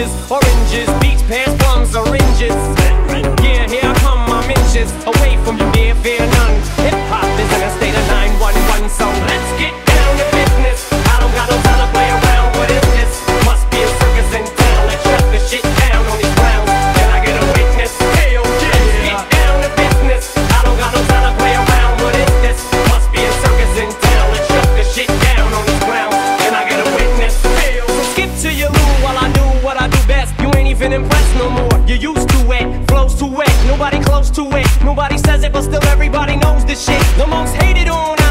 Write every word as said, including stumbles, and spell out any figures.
peaches, oranges, beach pears, plums, oranges. Yeah, here I come, I'm inches away from you, dear, fear none. Hip hop is in a state of nine one one, so let's get down to business. I don't got no time to play around. What is this? Must be a circus in town. Let's shut the shit down on these grounds. Can I get a witness? Hell yeah! Let's get down to business. I don't got no time to play around. What is this? Must be a circus in town. Let's shut the shit down on these grounds. Can I get a witness? Hell. So skip to your loo while I do what I do best. You ain't even impressed no more. You used to it, flows too wet. Nobody close to it. Nobody says it, but still everybody knows this shit. The most hated on